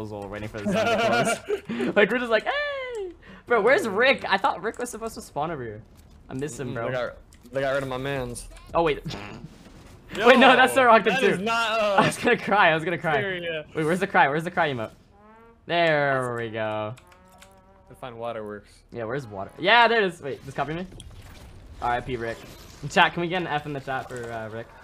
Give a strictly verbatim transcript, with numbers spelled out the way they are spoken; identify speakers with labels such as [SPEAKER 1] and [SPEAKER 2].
[SPEAKER 1] waiting for the sun to close. Like we're just like, hey, bro, where's Rick? I thought Rick was supposed to spawn over here. I miss him, bro.
[SPEAKER 2] They got, they got rid of my man's.
[SPEAKER 1] Oh wait.
[SPEAKER 2] Yo,
[SPEAKER 1] wait, no, that's the wrong thing
[SPEAKER 2] that
[SPEAKER 1] too.
[SPEAKER 2] Is not, uh,
[SPEAKER 1] I was gonna cry. I was gonna cry.
[SPEAKER 2] Syria.
[SPEAKER 1] Wait, where's the cry? Where's the cry emote? There we go.
[SPEAKER 2] To find waterworks.
[SPEAKER 1] Yeah, where's water? Yeah, there it is. Wait, just copy me. R I P Rick. Chat, can we get an F in the chat for uh, Rick?